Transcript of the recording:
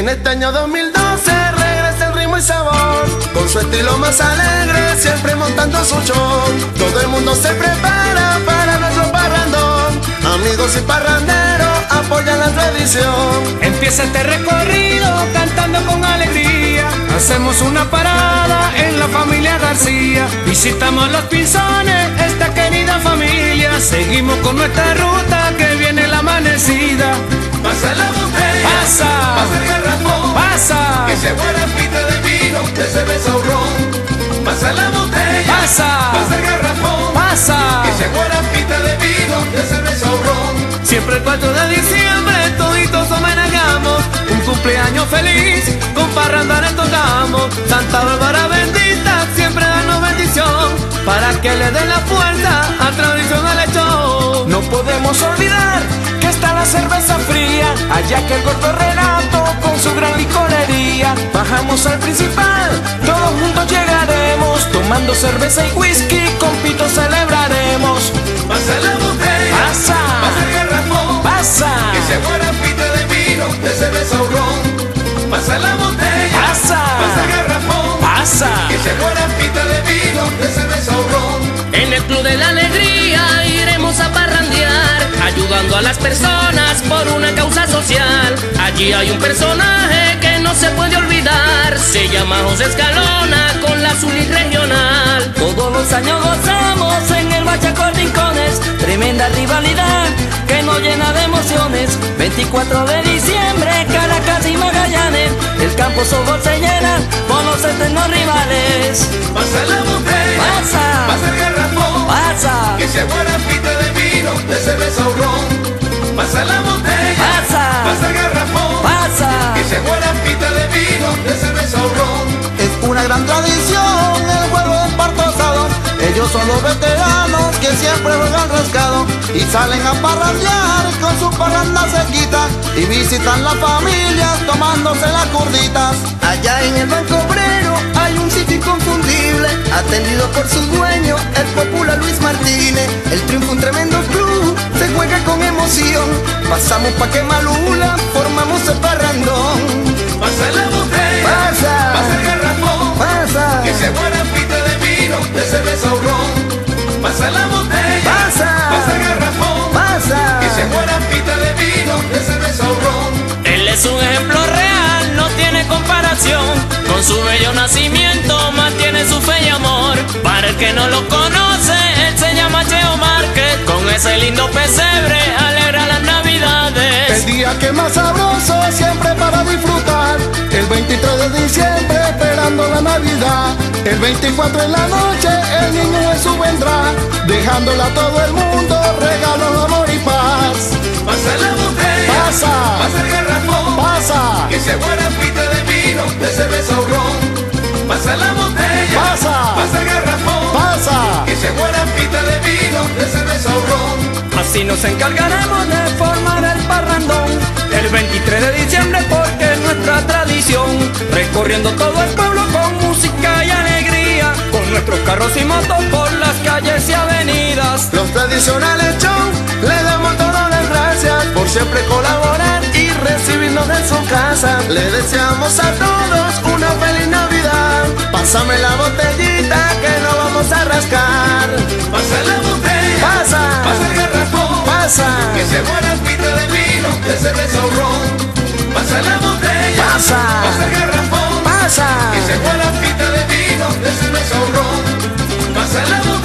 En este año 2012 regresa el ritmo y sabor, con su estilo más alegre, siempre montando su show. Todo el mundo se prepara para nuestro parrandón, amigos y parranderos apoyan la tradición. Empieza este recorrido cantando con alegría, hacemos una parada en la familia García, visitamos los Pinzones, esta querida familia, seguimos con nuestra ruta que viene la amanecida. Pasa la botella, pasa, pasa el garrafón, pasa, que se buena pita de vino, de cerveza o ron. Pasa la botella, pasa, pasa el garrafón, pasa, que se buena pita de vino, de cerveza o ron. Siempre el 4 de diciembre toditos homenajamos un cumpleaños feliz, con parranda le tocamos. Santa Bárbara bendita siempre danos bendición, para que le den la fuerza a tradicional show. No podemos olvidar que está la cerveza fría, allá que el gordo Renato con su gran licorería. Bajamos al principal, todos juntos llegaremos, tomando cerveza y whisky, con pito celebraremos. Pasa la botella, pasa, pasa el garrafón, pasa, que se buena pita de vino, de cerveza o ron. Pasa la botella, pasa, pasa el garrafón, pasa, que se buena pita de vino, de cerveza o ron. En el Club de la Alegría iremos a parrandear, ayudando a las personas por una causa social. Allí hay un personaje que no se puede olvidar, se llama José Escalona con la Zulis regional. Todos los años gozamos en el Bachaco Rincones, tremenda rivalidad que nos llena de emociones. 24 de diciembre, Caracas y Magallanes, el campo Sobol se llena por los eternos rivales. Pasa la botella, pasa, pasa el garrafón, pasa, que se buena pita de vino, de cerveza o ron. Pasa la botella, pasa, pasa el garrafón, pasa, que se buena pita de vino, de cerveza o ron. Es una gran tradición el juego del parto asado. Ellos son los veteranos que siempre juegan rascado y salen a parrandear con su parranda cerquita, y visitan las familias tomándose las curditas. Allá en el Banco Obrero hay un sitio inconfundible, atendido por su dueño, el popular Luis Martínez. El Triunfo, un tremendo club, se juega con emoción. Pasamos pa' Quemalula, formamos el parrandón. Pasa la botella, pasa, pasa el garrafón, pasa, que se buena pita de vino, de cerveza o ron. Pasa la botella, pasa el garrafón, pasa, que se buena pita de vino, de cerveza o ron. Él es un ejemplo real, no tiene comparación, con su bello nacimiento mantiene su fe y amor. Para el que no lo conoce, él se llama Cheo Márquez, con ese lindo pesebre alegra las navidades. el día que más sabroso siempre para disfrutar, el 23 de diciembre esperando la Navidad. El 24 en la noche el niño Jesús vendrá, dejándole a todo el mundo regalos de amor y paz. Pasa la botella, pasa el garrafón, pasa, que se buena pita de vino, de cerveza o ron. Pasa la botella, pasa el garrafón, pasa, que se buena pita de vino, de cerveza o ron. Así nos encargaremos de formar el parrandón el 23 de diciembre, porque es nuestra tradición, recorriendo todo el pueblo con música y alegría, con nuestros carros y motos por las calles y avenidas. Los tradicionales show le damos todas las gracias por siempre colaborar y recibirnos en su casa. Le deseamos a todos una feliz Navidad. Pásame la botellita que no vamos a rascar. Pasa la botella, pasa el garrafón, pasa, que se buena pita de vino, de cerveza o ron. Pasa la botella, pasa, el garrafón, pasa, que se buena pita de vino, de cerveza o ron. Pasa la botella.